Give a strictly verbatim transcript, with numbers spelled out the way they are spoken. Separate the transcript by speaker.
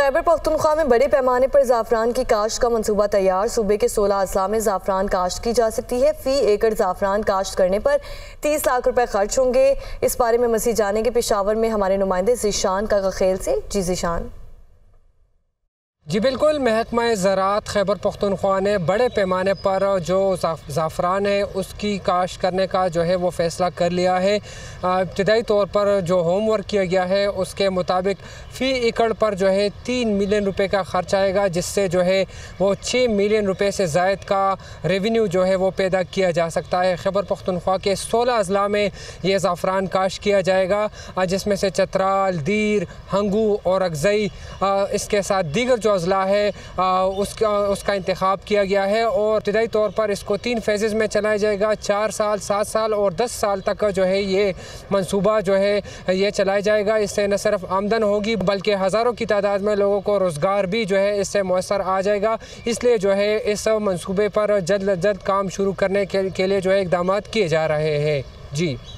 Speaker 1: खैबर पख्तूनख्वा में बड़े पैमाने पर ज़ाफ़रान की काश्त का मंसूबा तैयार। सूबे के सोलह अजला में ज़ाफ़रान काश्त की जा सकती है। फ़ी एकड़ ज़ाफ़रान काश्त करने पर तीस लाख रुपए खर्च होंगे। इस बारे में मज़ीद जानेंगे पेशावर में हमारे नुमाइंदे ज़ीशान कागाखेल से। जी ज़ीशान।
Speaker 2: जी बिल्कुल, महकमा ज़राअत खैबर पख्तूनख्वा ने बड़े पैमाने पर जो ज़ाफ़रान है उसकी काश्त करने का जो है वो फ़ैसला कर लिया है। इब्तदाई तौर पर जो होमवर्क किया गया है उसके मुताबिक फ़ी एकड़ पर जो है तीन मिलियन रुपए का खर्च आएगा, जिससे जो है वो छः मिलियन रुपए से ज़ायद का रेवेन्यू जो है वो पैदा किया जा सकता है। खैबर पख्तूनख्वा के सोलह अजला में ये ज़ाफ़रान काश्त किया जाएगा, जिसमें से चतराल, दीर, हंगू और अगज़ई, इसके साथ दीगर जो अजला है आ, उसका उसका इंतखाब किया गया है। और इब्तदाई तौर पर इसको तीन फेजेज़ में चलाया जाएगा। चार साल, सात साल और दस साल तक जो है ये मंसूबा जो है ये चलाया जाएगा। इससे न सिर्फ आमदन होगी बल्कि हज़ारों की तादाद में लोगों को रोज़गार भी जो है इससे मुयसर आ जाएगा। इसलिए जो है इस मंसूबे पर जल्द अज जल्द काम शुरू करने के, के लिए जो है इक़दाम किए जा रहे हैं। जी।